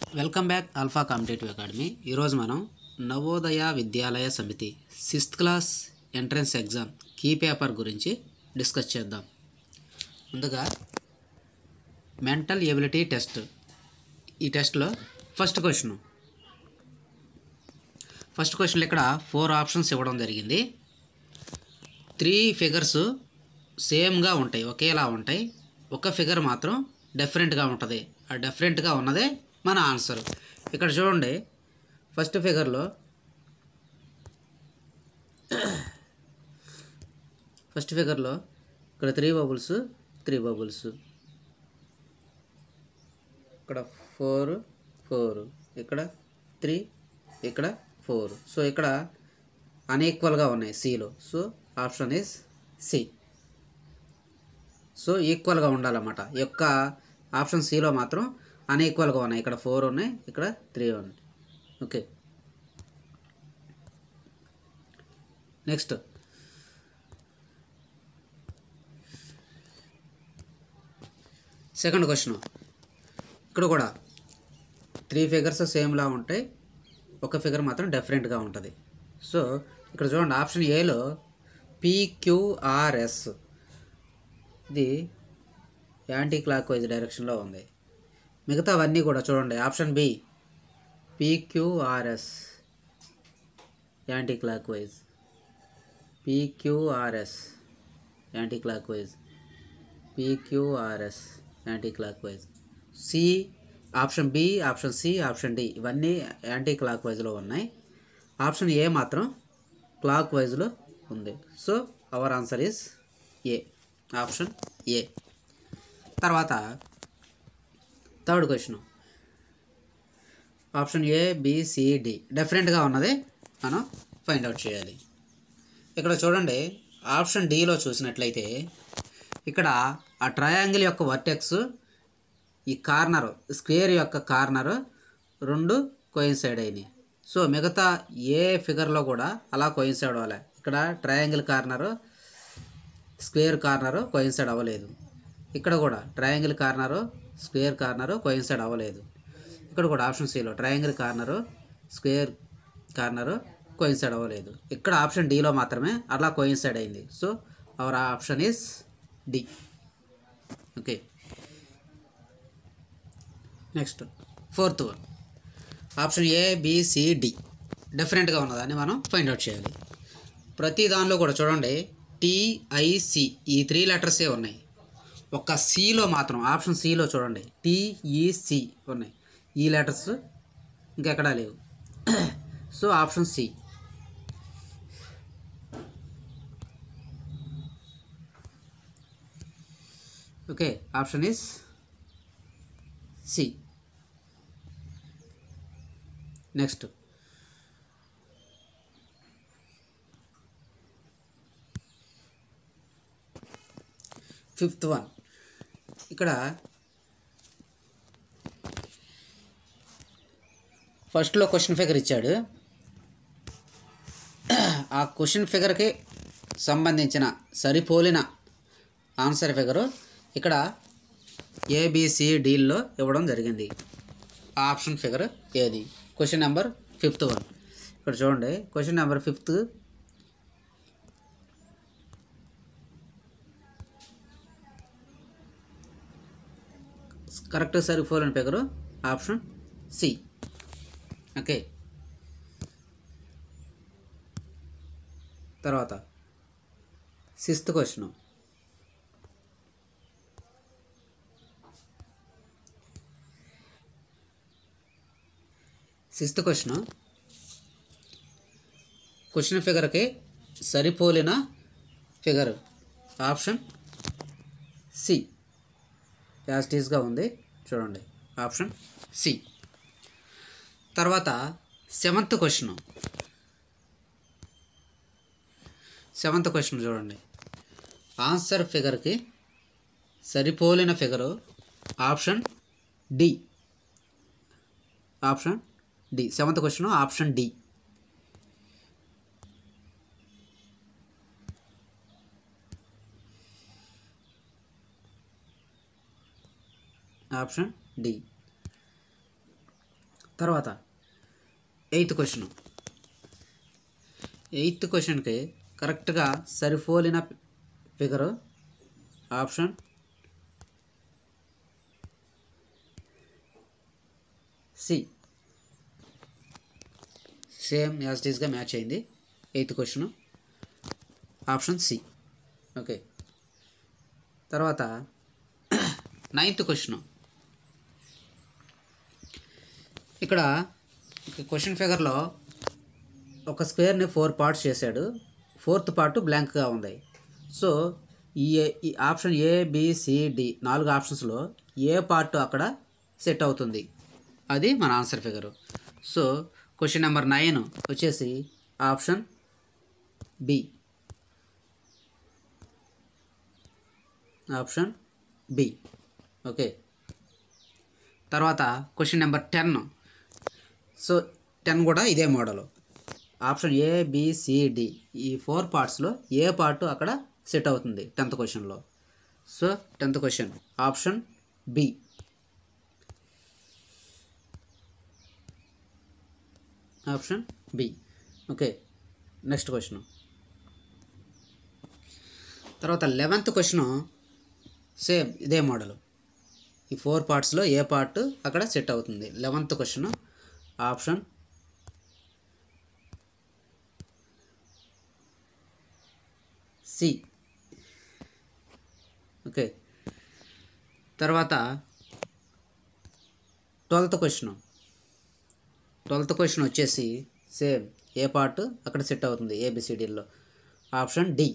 Welcome back alpha competitive academy. ఈరోజు మనం Navodaya Vidyalaya Samiti 6th class entrance exam key paper గురించి discuss చేద్దాం. ముందుగా మెంటల్ ఎబిలిటీ టెస్ట్. ఈ టెస్ట్లో ఫస్ట్ క్వశ్చన్ ఇక్కడ 4 ఆప్షన్స్ ఇవ్వడం జరిగింది. 3 ఫిగర్స్ సేమ్గా ఉంటాయి, ఒకేలా ఉంటాయి. ఒక ఫిగర్ మాత్రం డిఫరెంట్గా ఉంటుంది. ఆ డిఫరెంట్గా ఉన్నదే మన ఆన్సర్. ఇక్కడ చూడండి, ఫస్ట్ ఫిగర్లో ఇక్కడ 3 బబుల్స్, ఇక్కడ 4 ఇక్కడ 3 ఇక్కడ 4. సో ఇక్కడ అన్ఈక్వల్గా ఉన్నాయి సిలో. So option is C. So ఈక్వల్గా ఉండాలన్నమాట. యొక్క ఆప్షన్ సిలో మాత్రం అన్ఈక్వల్గా ఉన్నాయి. ఇక్కడ 4 ఉన్నాయి, ఇక్కడ 3 ఉన్నాయి. Okay, next second question. ఇక్కడ కూడా 3 ఫిగర్స్ సేమ్లా ఉంటాయి, ఒక ఫిగర్ మాత్రం డిఫరెంట్గా ఉంటుంది. సో ఇక్కడ చూడండి, ఆప్షన్ ఏలో PQRS ఇది యాంటీ క్లాక్ వైజ్ డైరెక్షన్లో ఉంది. మిగతావన్నీ కూడా చూడండి, option B PQRS anticlockwise, PQRS anticlockwise, PQRS anticlockwise. C, option B, option C, option D ఇవన్నీ యాంటీ క్లాక్ వైజ్లో ఉన్నాయి. ఆప్షన్ ఏ మాత్రం క్లాక్ వైజ్లో ఉంది. So our answer is A, option A. తర్వాత third question, option A, B, C, D డిఫరెంట్గా ఉన్నది మనం ఫైండ్ అవుట్ చేయాలి. ఇక్కడ చూడండి, ఆప్షన్ డిలో చూసినట్లయితే ఇక్కడ ఆ ట్రయాంగిల్ యొక్క వర్టెక్స్, ఈ కార్నర్ స్క్వేర్ యొక్క కార్నర్ 2 కోయిన్సైడ్ అయినాయి. సో మిగతా ఏ ఫిగర్లో కూడా అలా కోయిన్సైడ్ అవ్వాలి. ఇక్కడ triangle corner, square corner coincide అవ్వలేదు. ఇక్కడ కూడా triangle corner, square corner coincide అవ్వలేదు. ఇక్కడ కూడా ఆప్షన్ సిలో triangle corner, square corner coincide అవ్వలేదు. ఇక్కడ ఆప్షన్ డిలో మాత్రమే అలా కోయిన్సైడ్ అయింది. So our option is D. Okay, next fourth one, option A, B, C, D డిఫరెంట్గా ఉన్నదాన్ని మనం ఫైండ్ అవుట్ చేయాలి. ప్రతి దానిలో కూడా చూడండి TIC ఈ 3 లెటర్సే ఉన్నాయి. ఒక సిలో మాత్రం, ఆప్షన్ సిలో చూడండి TEC ఉన్నాయి. ఈ లెటర్స్ ఇంకెక్కడా లేవు. So option C. Okay, option is C. Next fifth one. ఇక్కడ ఫస్ట్లో క్వశ్చన్ ఫిగర్ ఇచ్చాడు. ఆ క్వశ్చన్ ఫిగర్కి సంబంధించిన సరిపోలిన ఆన్సర్ ఫిగరు ఇక్కడ ABCDల్లో ఇవ్వడం జరిగింది. ఆ ఆప్షన్ ఫిగర్ ఏది? Question number 5th one. ఇక్కడ చూడండి, క్వశ్చన్ నెంబర్ 5th కరెక్ట్ సరిపోలిన ఫిగరు ఆప్షన్ సి. ఓకే, తర్వాత 6th క్వశ్చన్. క్వశ్చన్ ఫిగర్కి సరిపోలిన ఫిగర్ ఆప్షన్ సి. యాస్టీస్గా ఉంది చూడండి, ఆప్షన్ సి. తర్వాత 7th క్వశ్చన్ చూడండి, ఆన్సర్ ఫిగర్కి సరిపోలిన figure option D. 7th question option D. Option D. తర్వాత ఎయిత్ క్వశ్చన్. ఎయిత్ క్వశ్చన్కి కరెక్ట్గా సరిపోలిన figure option C. Same as it ఈస్గా మ్యాచ్ అయింది. Eighth question option C. Okay. తర్వాత నైన్త్ క్వశ్చన్. ఇక్కడ క్వశ్చన్ ఫిగర్లో ఒక స్క్వేర్ని 4 పార్ట్స్ చేశాడు. 4th పార్ట్ బ్లాంక్గా ఉంది. సో ఈ ఆప్షన్ ABCD 4 ఆప్షన్స్లో ఏ పార్ట్ అక్కడ సెట్ అవుతుంది, అది మన answer figure. So question number 9 వచ్చేసి option B. Option B. Okay. తర్వాత క్వశ్చన్ నెంబర్ 10. సో 10 కూడా ఇదే మోడలు. ఆప్షన్ ABCD ఈ 4 పార్ట్స్లో ఏ పార్ట్ అక్కడ సెట్ అవుతుంది 10th క్వశ్చన్లో. So 10th question option B. Option B. Okay. Next question. తర్వాత 11th క్వశ్చన్ సేమ్ ఇదే మోడలు. ఈ 4 పార్ట్స్లో ఏ పార్ట్ అక్కడ సెట్ అవుతుంది. 11th question option C. Okay. తర్వాత 12th క్వశ్చన్. 12th క్వశ్చన్ వచ్చేసి సేమ్ ఏ పార్ట్ అక్కడ సెట్ అవుతుంది ABCDలో. Option D.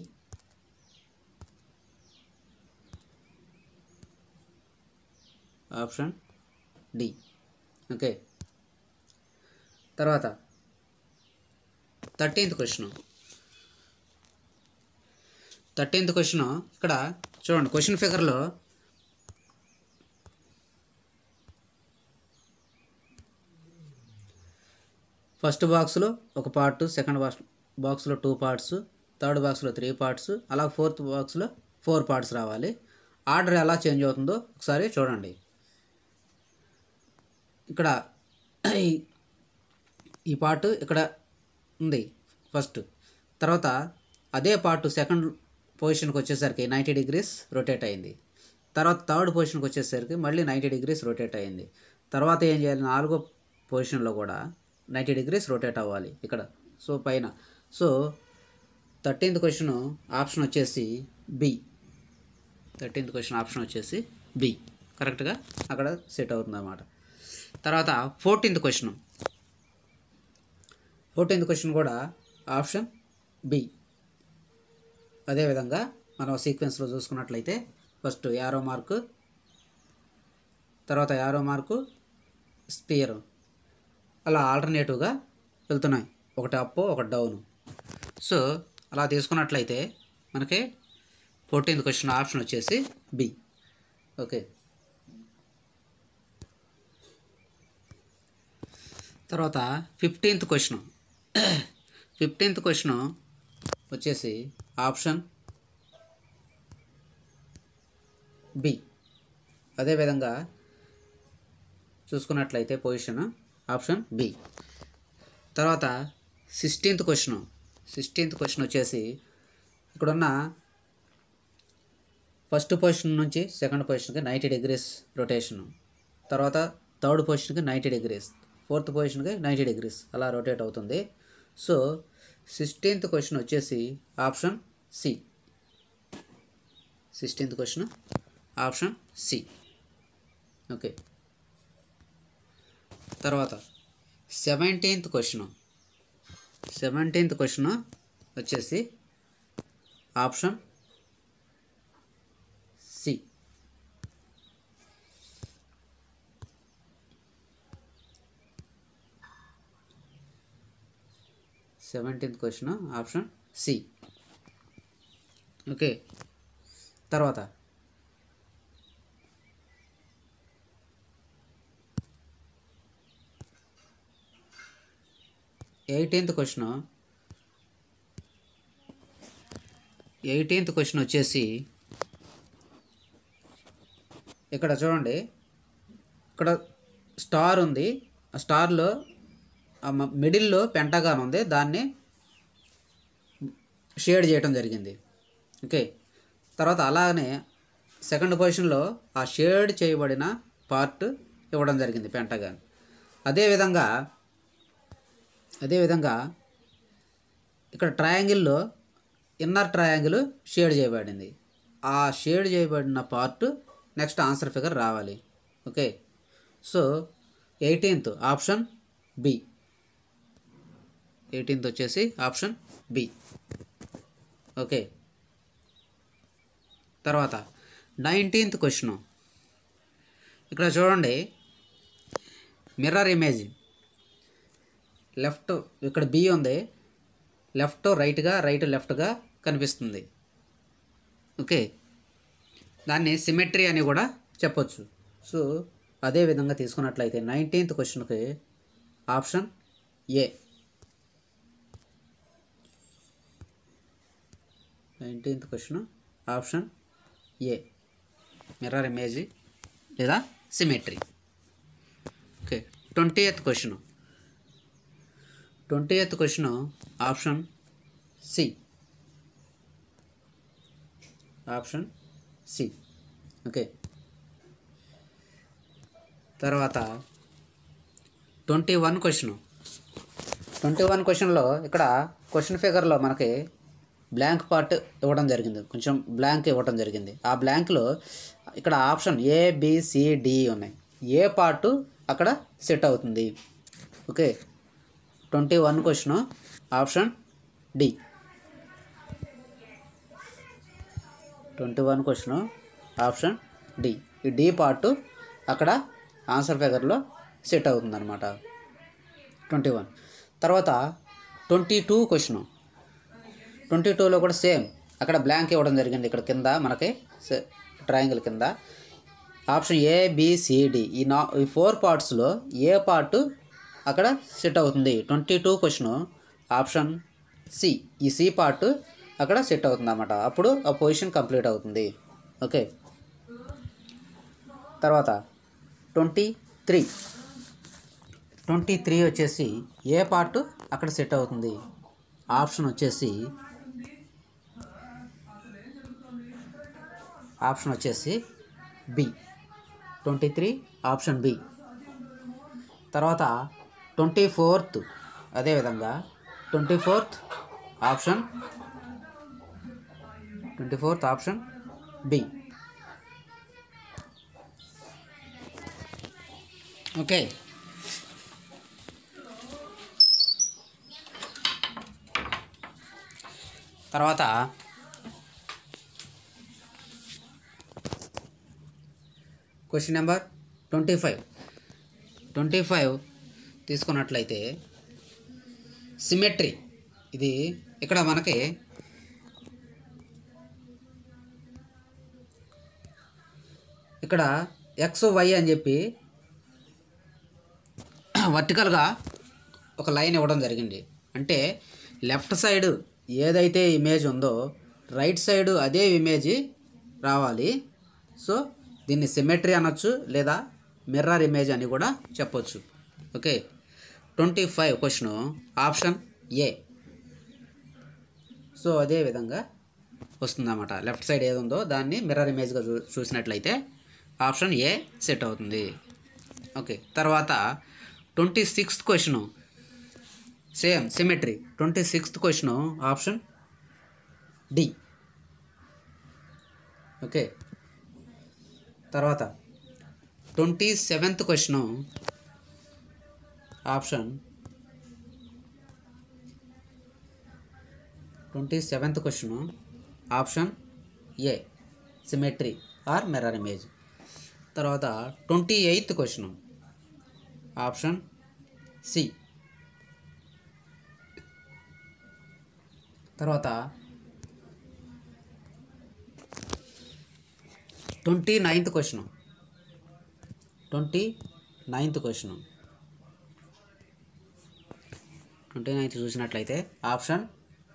Option D. Okay. తర్వాత 13th క్వశ్చన్. 13th క్వశ్చన్ ఇక్కడ చూడండి. క్వశ్చన్ ఫిగర్లో ఫస్ట్ బాక్స్లో ఒక పార్ట్, సెకండ్ బాక్స్లో 2 పార్ట్స్, థర్డ్ బాక్స్లో 3 పార్ట్స్, అలా 4th బాక్స్లో 4 పార్ట్స్ రావాలి. ఆర్డర్ ఎలా చేంజ్ అవుతుందో ఒకసారి చూడండి. ఇక్కడ ఈ పార్ట్ ఇక్కడ ఉంది ఫస్ట్. తర్వాత అదే పార్ట్ సెకండ్ పొజిషన్కి వచ్చేసరికి 90 degrees రొటేట్ అయింది. తర్వాత థర్డ్ పొజిషన్కి వచ్చేసరికి మళ్ళీ 90 degrees రొటేట్ అయింది. తర్వాత ఏం చేయాలి, 4వ పొజిషన్లో కూడా 90 degrees రొటేట్ అవ్వాలి ఇక్కడ. సో పైన. సో 13th క్వశ్చన్ ఆప్షన్ వచ్చేసి బి. 13th క్వశ్చన్ ఆప్షన్ వచ్చేసి బి కరెక్ట్గా అక్కడ సెట్ అవుతుంది అన్నమాట. తర్వాత 14th క్వశ్చన్. 14th క్వశ్చన్ కూడా ఆప్షన్ బి. అదేవిధంగా మనం సీక్వెన్స్లో చూసుకున్నట్లయితే ఫస్ట్ యారో మార్కు, తర్వాత యారో మార్కు, స్పియర్, అలా ఆల్టర్నేటివ్గా వెళ్తున్నాయి. ఒకటి అప్ ఒకటి డౌను. సో అలా తీసుకున్నట్లయితే మనకి 14th క్వశ్చన్ ఆప్షన్ వచ్చేసి బి. ఓకే. తర్వాత 15th క్వశ్చన్. 15th క్వశ్చన్ వచ్చేసి ఆప్షన్ బి. అదేవిధంగా చూసుకున్నట్లయితే పొజిషన్ ఆప్షన్ బి. తర్వాత 16th క్వశ్చన్. 16th క్వశ్చన్ వచ్చేసి ఇక్కడున్న ఫస్ట్ పొజిషన్ నుంచి సెకండ్ పొజిషన్కి 90 degrees రొటేషను, తర్వాత థర్డ్ పొజిషన్కి 90 degrees, 4th పొజిషన్కి 90 degrees అలా రొటేట్ అవుతుంది. సో 16th క్వశ్చన్ వచ్చేసి option C. 16th question option C. Okay. తర్వాత 17th క్వశ్చన్. 17th క్వశ్చన్ వచ్చేసి option C. Seventeenth question option C. Okay. తర్వాత 18th క్వశ్చన్. 18th క్వశ్చన్ వచ్చేసి ఇక్కడ చూడండి, ఇక్కడ స్టార్ ఉంది, స్టార్లో మిడిల్లో పెంటగాన్ ఉంది, దాన్ని షేడ్ చేయడం జరిగింది. ఓకే, తర్వాత అలానే సెకండ్ పొజిషన్లో ఆ షేడ్ చేయబడిన పార్ట్ ఇవ్వడం జరిగింది పెంటగాన్. అదేవిధంగా ఇక్కడ ట్రయాంగిల్లో ఇన్నర్ ట్రయాంగిల్ షేడ్ చేయబడింది. ఆ షేడ్ చేయబడిన పార్ట్ నెక్స్ట్ ఆన్సర్ ఫిగర్ రావాలి. Okay, so 18th option B. 18th వచ్చేసి ఆప్షన్ బి. ఓకే, తర్వాత 19th క్వశ్చన్. ఇక్కడ చూడండి, మిర్రర్ ఇమేజ్ లెఫ్ట్, ఇక్కడ బి ఉంది, లెఫ్ట్ రైట్గా, రైట్ లెఫ్ట్గా కనిపిస్తుంది. ఓకే, దాన్ని సిమెట్రీ అని కూడా చెప్పొచ్చు. సో అదే విధంగా తీసుకున్నట్లయితే 19th క్వశ్చన్కి option A. 19th question option A, mirror image లేదా symmetry. Okay, 20th question. 20th question option C. Option C. Okay, తర్వాత 21 క్వశ్చన్. 21 క్వశ్చన్లో ఇక్కడ క్వశ్చన్ ఫిగర్లో మనకి బ్లాంక్ పార్ట్ ఇవ్వడం జరిగింది, కొంచెం బ్లాంక్ ఇవ్వడం జరిగింది. ఆ బ్లాంక్లో ఇక్కడ option A, B, C, D ఉన్నాయి. ఏ పార్ట్ అక్కడ సెట్ అవుతుంది. Okay, 21 question option D. 21 question option D. ఈ డి పార్ట్ అక్కడ ఆన్సర్ ఫిగర్లో సెట్ అవుతుంది అనమాట. 21. తర్వాత 22 క్వశ్చన్. 22లో కూడా సేమ్, అక్కడ బ్లాంక్ ఇవ్వడం జరిగింది. ఇక్కడ కింద మనకి ట్రయాంగిల్ కింద option A, B, C, D ఈ 4 పార్ట్స్లో ఏ పార్ట్ అక్కడ సెట్ అవుతుంది. 22 క్వశ్చన్ ఆప్షన్ సి. ఈ సి పార్ట్ అక్కడ సెట్ అవుతుంది అన్నమాట. అప్పుడు ఆ పొజిషన్ కంప్లీట్ అవుతుంది. ఓకే, తర్వాత 23 వచ్చేసి ఏ పార్ట్ అక్కడ సెట్ అవుతుంది. ఆప్షన్ వచ్చేసి బి. 23 option B. తర్వాత 24th అదేవిధంగా 24th ఆప్షన్ బి. ఓకే, తర్వాత క్వశ్చన్ నెంబర్ 25 తీసుకున్నట్లయితే సిమెట్రీ. ఇది ఇక్కడ మనకి ఇక్కడ ఎక్స్, వై అని చెప్పి వర్టికల్గా ఒక లైన్ ఇవ్వడం జరిగింది. అంటే లెఫ్ట్ సైడ్ ఏదైతే ఇమేజ్ ఉందో రైట్ సైడ్ అదే ఇమేజ్ రావాలి. సో దీన్ని సిమెట్రీ అనొచ్చు లేదా మిర్రర్ ఇమేజ్ అని కూడా చెప్పొచ్చు. Okay, 25 question option A. So అదే విధంగా వస్తుందన్నమాట. లెఫ్ట్ సైడ్ ఏది ఉందో దాన్ని మిర్రర్ ఇమేజ్గా చూసినట్లయితే ఆప్షన్ ఏ సెట్ అవుతుంది. ఓకే, తర్వాత 26th question same symmetry. 26th question option D. Okay, తర్వాత 27th question option 27th question option A symmetry or mirror image. తర్వాత 28th క్వశ్చన్ ఆప్షన్ సి. తర్వాత 29th క్వశ్చన్ 29th చూసినట్లయితే option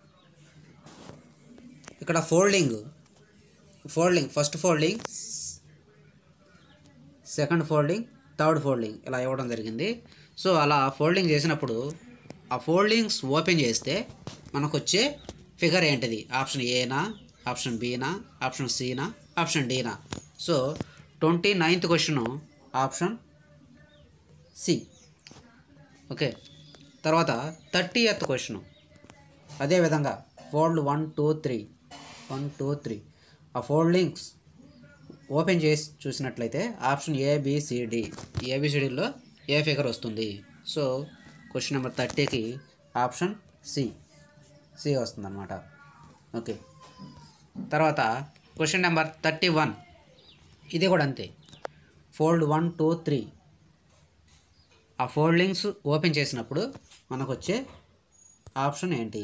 ఇక్కడ folding first folding, second folding, third folding ఇలా ఇవ్వడం జరిగింది. So అలా folding చేసినప్పుడు ఆ ఫోల్డింగ్స్ ఓపెన్ చేస్తే మనకు వచ్చే ఫిగర్ ఏంటిది? ఆప్షన్ ఏనా, ఆప్షన్ బీనా, ఆప్షన్ సీనా, ఆప్షన్ డీనా? So 29th question option C. Okay, తర్వాత 30th క్వశ్చన్ అదేవిధంగా ఫోల్డ్ 1 2 3 ఆ ఫోల్డింగ్స్ ఓపెన్ చేసి చూసినట్లయితే ఆప్షన్ ఏబిసిడి, ఏబిసిడిలో ఏ ఫిగర్ వస్తుంది? సో క్వశ్చన్ నెంబర్ 30కి ఆప్షన్ సి వస్తుందన్నమాట. ఓకే, తర్వాత క్వశ్చన్ నెంబర్ 31 ఇది కూడా అంతే. ఫోల్డ్ 1 2 3 ఆ ఫోల్డింగ్స్ ఓపెన్ చేసినప్పుడు మనకు వచ్చే ఆప్షన్ ఏంటి?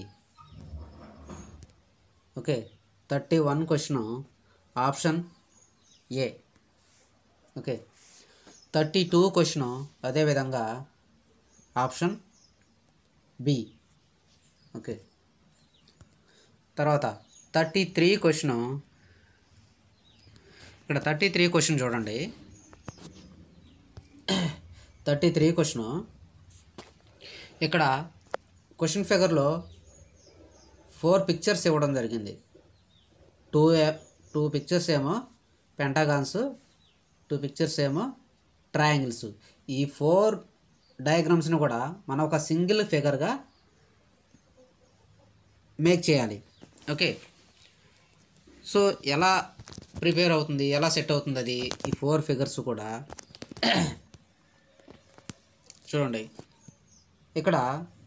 Okay, 31 question option A. Okay, 32 question అదేవిధంగా ఆప్షన్ బి. ఓకే, తర్వాత 33 క్వశ్చన్, ఇక్కడ 33 క్వశ్చన్ చూడండి. 33 క్వశ్చన్ ఇక్కడ క్వశ్చన్ ఫిగర్లో 4 పిక్చర్స్ ఇవ్వడం జరిగింది. 2 పిక్చర్స్ ఏమో పెంటాగాన్స్, 2 పిక్చర్స్ ఏమో ట్రయాంగిల్స్. ఈ 4 డయాగ్రామ్స్ని కూడా మనం ఒక సింగిల్ ఫిగర్గా మేక్ చేయాలి. ఓకే, సో ఎలా ప్రిపేర్ అవుతుంది, ఎలా సెట్ అవుతుంది అది? ఈ 4 ఫిగర్స్ కూడా చూడండి. ఇక్కడ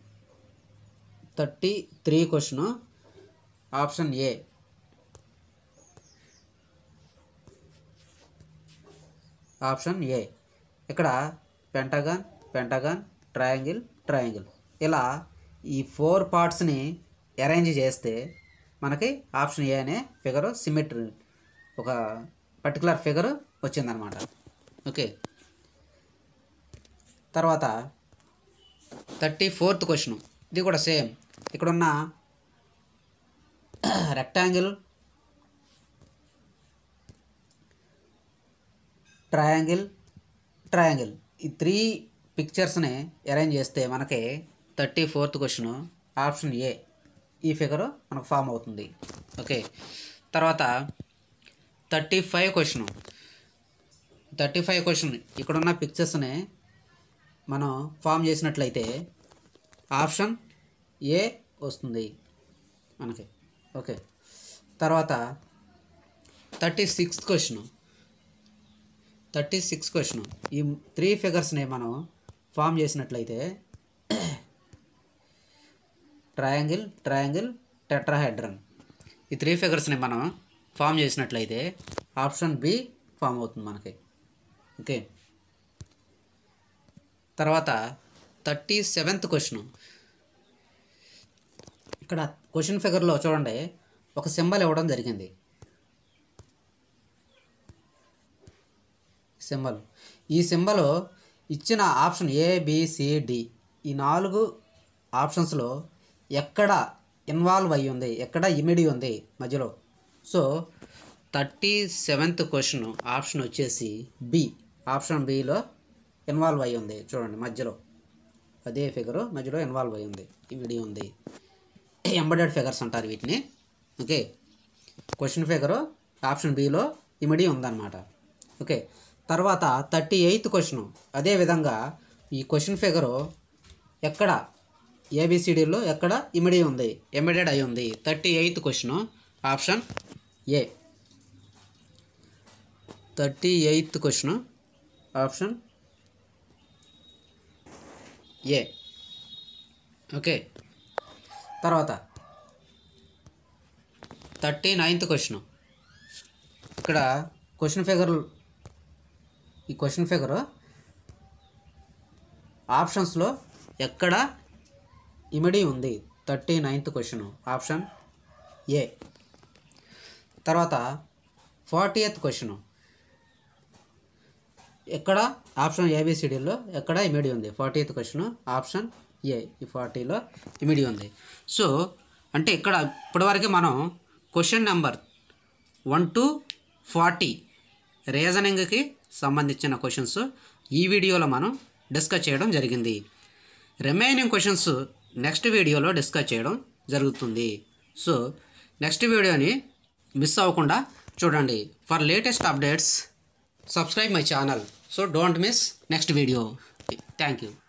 33 question option A. Option A ఇక్కడ పెంటగాన్ ట్రయాంగిల్ ఇలా ఈ 4 పార్ట్స్ని అరేంజ్ చేస్తే మనకి ఆప్షన్ ఏ అనే ఫిగర్ సిమెట్రీ ఒక పర్టికులర్ ఫిగర్ వచ్చిందనమాట. ఓకే, తర్వాత 34th క్వశ్చన్ ఇది కూడా సేమ్. ఇక్కడున్న రెక్టాంగిల్, ట్రయాంగిల్ ఈ 3 పిక్చర్స్ని అరేంజ్ చేస్తే మనకి 34th క్వశ్చన్ ఆప్షన్ ఏ ఈ ఫిగర్ మనకు ఫామ్ అవుతుంది. ఓకే, తర్వాత 35 క్వశ్చన్ ఇక్కడున్న పిక్చర్స్ని మనం ఫామ్ చేసినట్లయితే ఆప్షన్ ఏ వస్తుంది మనకి. ఓకే, తర్వాత 36th క్వశ్చన్ ఈ 3 ఫిగర్స్ని మనం ఫామ్ చేసినట్లయితే ట్రయాంగిల్ టెట్రాహెడ్రన్ ఈ 3 ఫిగర్స్ని మనం ఫామ్ చేసినట్లయితే ఆప్షన్ బి ఫామ్ అవుతుంది మనకి. ఓకే, తర్వాత 37th క్వశ్చన్ ఇక్కడ క్వశ్చన్ ఫిగర్లో చూడండి ఒక సింబల్ ఇవ్వడం జరిగింది. ఈ సింబల్ ఇచ్చిన ఆప్షన్ ఏబిసిడి ఈ 4 ఆప్షన్స్లో ఎక్కడ ఇన్వాల్వ్ అయ్యి ఉంది, ఎక్కడ ఇమిడి ఉంది మధ్యలో? సో 37th క్వశ్చన్ ఆప్షన్ వచ్చేసి బి. ఆప్షన్ బిలో ఇన్వాల్వ్ అయ్యి ఉంది. చూడండి మధ్యలో అదే ఫిగరు మధ్యలో ఇన్వాల్వ్ అయ్యి ఉంది, ఇమిడి ఉంది. ఎంబెడెడ్ ఫిగర్స్ అంటారు వీటిని. ఓకే, క్వశ్చన్ ఫిగరు ఆప్షన్ బిలో ఇమిడి ఉందన్నమాట. ఓకే, తర్వాత 38th క్వశ్చన్ అదేవిధంగా ఈ క్వశ్చన్ ఫిగరు ఎక్కడ ఏబిసిడిలో ఎక్కడ ఇమిడి ఉంది, ఎంబెడెడ్ అయి ఉంది. 38th question option A. 38th question option A. Okay, తర్వాత 39th క్వశ్చన్ ఇక్కడ ఈ క్వశ్చన్ ఫిగర్ ఆప్షన్స్లో ఎక్కడ ఇమిడి ఉంది? 39th question option A. తర్వాత 40th క్వశ్చన్ ఎక్కడ ఆప్షన్ ఏబిసిడిలో ఎక్కడ ఇమిడి ఉంది? 40th క్వశ్చన్ ఆప్షన్ ఏ. ఈ 40లో ఇమిడి ఉంది. సో అంటే ఇక్కడ ఇప్పటివరకు మనం క్వశ్చన్ నెంబర్ 1 to 40 రీజనింగ్కి సంబంధించిన క్వశ్చన్స్ ఈ వీడియోలో మనం డిస్కస్ చేయడం జరిగింది. రిమైనింగ్ క్వశ్చన్స్ నెక్స్ట్ వీడియోలో డిస్కస్ చేయడం జరుగుతుంది. సో నెక్స్ట్ వీడియోని మిస్ అవ్వకుండా చూడండి. For latest updates subscribe my channel. So don't miss next video. Thank you.